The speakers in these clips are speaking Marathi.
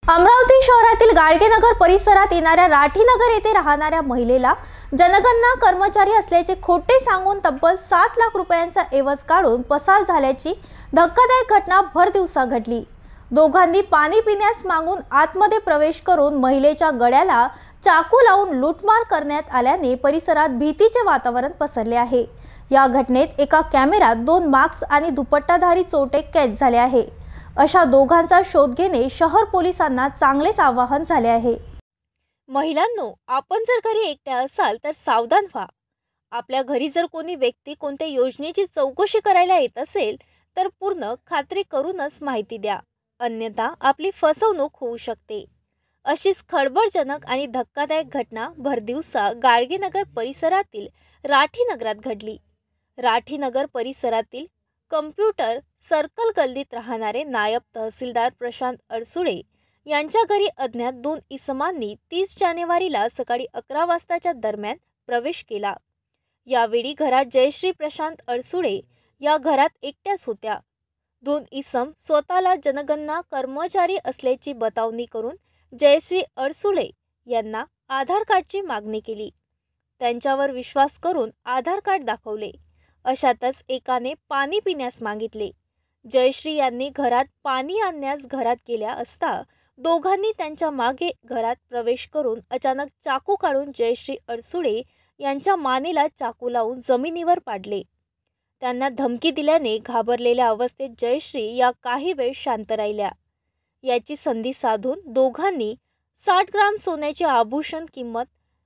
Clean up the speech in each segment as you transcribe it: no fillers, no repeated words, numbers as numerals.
अमरावती शहरातील गाडगेनगर परिसरात येणाऱ्या राठीनगर येथे राहणाऱ्या महिलेला जनगणना कर्मचारी असल्याचे खोटे सांगून तब्बल 7 लाख रुपयांचा एवज काढून पसार झाल्याची धक्कादायक घटना भर दिवसा घडली। दोघांनी पाणी पिण्यास मागून आतमध्ये प्रवेश करून महिलेच्या गळ्याला चाकू लावून लूटमार करण्यात आल्याने परिसरात भीतीचे वातावरण पसरले आहे। या घटनेत एका कॅमेऱ्यात 2 मास्क आणि दुपट्टाधारी चोरटे कैद झाले आहे। अशा दोघांचा शोध घेणे शहर पोलिसांना चांगलेच आवाहन झाले आहे। महिलांनो, आपण जर घरी एकट्या असाल तर सावधान व्हा। आपल्या घरी जर कोणी व्यक्ती कोणत्या योजनेची चौकशी करायला येत असेल तर पूर्ण खात्री करूनच माहिती द्या, अन्यथा आपली फसवणूक होऊ शकते। अशीच खळबळजनक आणि धक्कादायक घटना भरदिवसा गाडगेनगर परिसरातील राठीनगरात घडली। राठीनगर परिसरातील कम्प्युटर सर्कल गल्लीत राहणारे नायब तहसीलदार प्रशांत अडसुळे यांच्या घरी अज्ञात 2 इसमांनी 30 जानेवारीला सकाळी 11 वाजताच्या दरम्यान प्रवेश केला। यावेळी घरात जयश्री प्रशांत अडसुळे या घरात एकट्याच होत्या। 2 इसम स्वतःला जनगणना कर्मचारी असल्याची बतावणी करून जयश्री अडसुळे यांना आधार कार्डची मागणी केली। त्यांच्यावर विश्वास करून आधार कार्ड दाखवले। अशातच एकाने पाणी पिण्यास मागितले। जयश्री यांनी घरात पाणी आणण्यास घरात गेल्या असता दोघांनी त्यांच्या मागे घरात प्रवेश करून अचानक चाकू काढून जयश्री अडसुळे यांच्या मानेला चाकू लावून जमिनीवर पाडले। त्यांना धमकी दिल्याने घाबरलेल्या अवस्थेत जयश्री या काही वेळ शांत राहिल्या। याची संधी साधून दोघांनी 60 ग्राम सोन्याचे आभूषण किंमत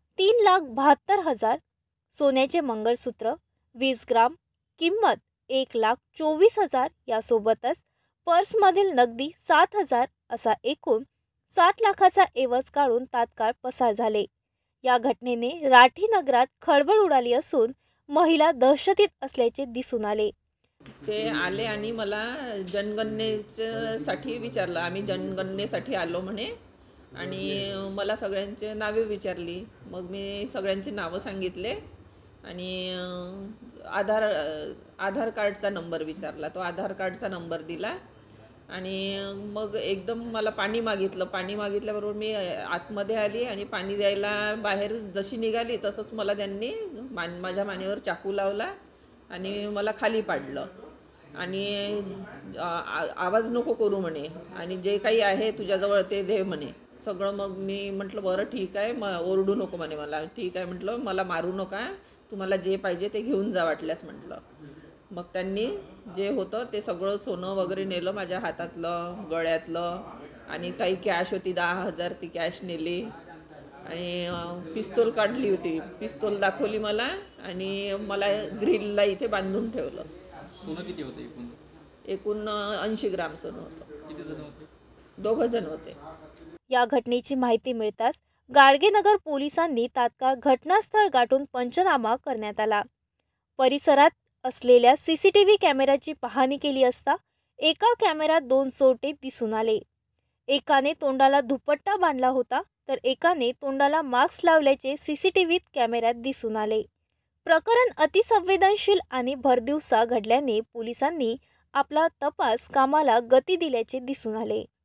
3,72,000, सोन्याचे मंगळसूत्र 20 ग्राम किंमत 1,24,000 यासोबतच पर्समधील नगदी 7,000 असा एकूण 7 लाखाचा एवज काढून तात्काळ पसार झाले। या घटनेने राठीनगरात खळबळ उडाली असून महिला दहशतीत असल्याचे दिसून आले। ते आले आणि मला जनगणनेसाठी विचारलं। आम्ही जनगणनेसाठी आलो म्हणे आणि मला सगळ्यांचे नावे विचारली। मग मी सगळ्यांची नावं सांगितले आणि आधार कार्डचा नंबर विचारला। तो आधार कार्डचा नंबर दिला आणि मग एकदम मला पाणी मागितलं। पाणी मागितल्याबरोबर मी आतमध्ये आली आणि पाणी द्यायला बाहेर जशी निघाली तसंच मला त्यांनी माझ्या मानेवर चाकू लावला आणि मला खाली पाडलं आणि आवाज नको करू म्हणे आणि जे काही आहे तुझ्याजवळ ते दे म्हणे सगळं। मग मी म्हटलं बरं ठीक आहे, ओरडू नको म्हणे मला। ठीक आहे म्हटलं, मला मारू नका, तुम्हाला जे पाहिजे ते घेऊन जा वाटल्यास म्हटलं। मग त्यांनी जे होतं ते सगळं सोनं वगैरे नेलं, माझ्या हातातलं गळ्यातलं, आणि काही कॅश होती 10,000 ती कॅश नेली आणि पिस्तूल काढली होती। पिस्तूल दाखवली मला आणि मला ग्रिलला इथे बांधून ठेवलं। सोनं किती होतं एकूण? एकूण 80 ग्राम सोनं होतं। किती जण होते? 2 जण होते। या घटनेची माहिती मिळताच गाडगेनगर पोलिसांनी तात्काळ घटनास्थळ गाठून पंचनामा करण्यात आला। परिसरात असलेल्या सीसीटीव्ही कॅमेऱ्याची पाहणी केली असता एका कॅमेऱ्यात 2 चोरटे दिसून आले। एकाने तोंडाला दुपट्टा बांधला होता तर एकाने तोंडाला मास्क लावल्याचे सीसीटीव्ही कॅमेऱ्यात दिसून आले। प्रकरण अतिसंवेदनशील आणि भरदिवसा घडल्याने पोलिसांनी आपला तपास कामाला गती दिल्याचे दिसून आले।